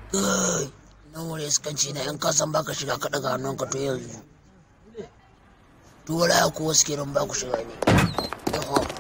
Kai, nan wani iskanci na yan kasan baka shiga ka daga hannunka to yanzu. To wala ya kuwa suke nan baku shiga ne.